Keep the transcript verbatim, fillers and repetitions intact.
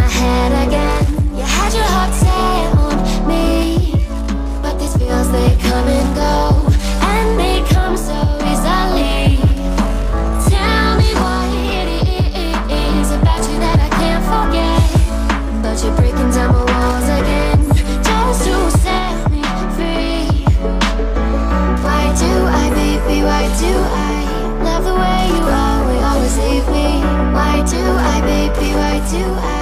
my head again. You had your heart set on me, but these feels, they come and go, and they come so easily. Tell me what it is about you that I can't forget, but you're breaking down my walls again, just to set me free. Why do I, baby, why do I love the way you are, we always leave me? Why do I, baby, why do I